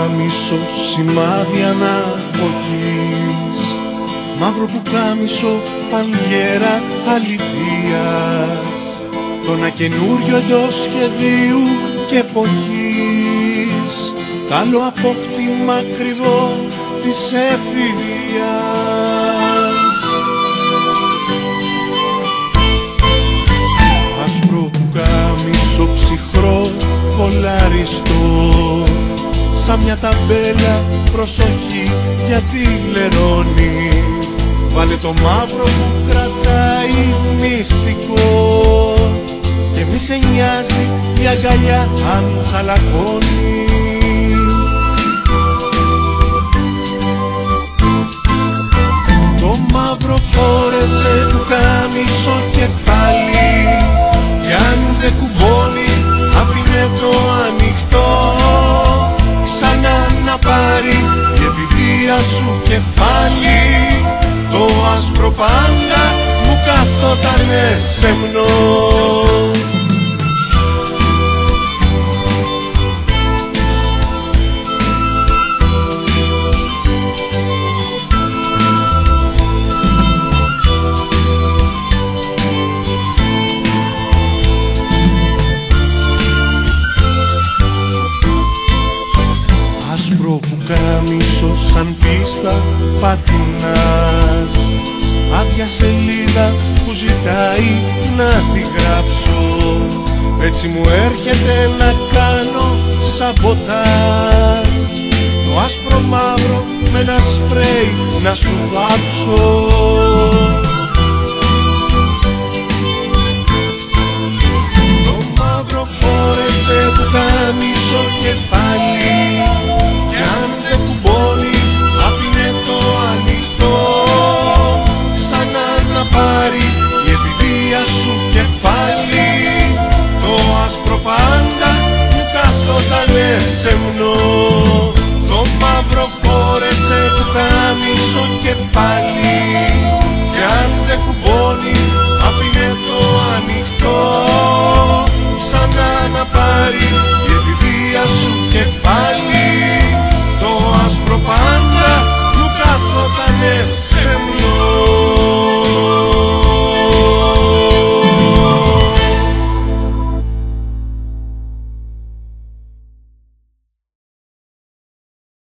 πουκάμισο, σημάδι αναποχής, μαύρο πουκάμισο, πανιέρα αληθείας, το ένα καινούριο εντός σχεδίου και εποχής, τ' άλλο απόκτημα ακριβό της εφηβείας. Άσπρο πουκάμισο, ψυχρό, κολαριστό, σαν μια ταμπέλα, προσοχή γιατί λερώνει. Βάλε το μαύρο που κρατάει μυστικό και μη σε νοιάζει η αγκαλιά αν τσαλακώνει. Το μαύρο φόρεσε πουκάμισο και πάλι, κι αν δεν κουμπώνει άφηνε το ανοιχτό, ξανά να πάρει η εφηβεία σου κεφάλι. Το άσπρο πάντα μου καθότανε σεμνό. Άσπρο πουκάμισο σαν πίστα πατινάς, άδεια σελίδα που ζητάει να τη γράψω, έτσι μου έρχεται να κάνω σαμποτάζ. Το άσπρο μαύρο με ένα σπρέι να σου βάψω. Το μαύρο φόρεσε πουκάμισο και πάλι, κι αν δεν κουμπώνει άφηνε το ανοιχτό, ξανά να πάρει η εφηβεία σου κεφάλι. Το άσπρο πάντα μου καθότανε σεμνό. Το μαύρο φόρεσε πουκάμισο και πάλι,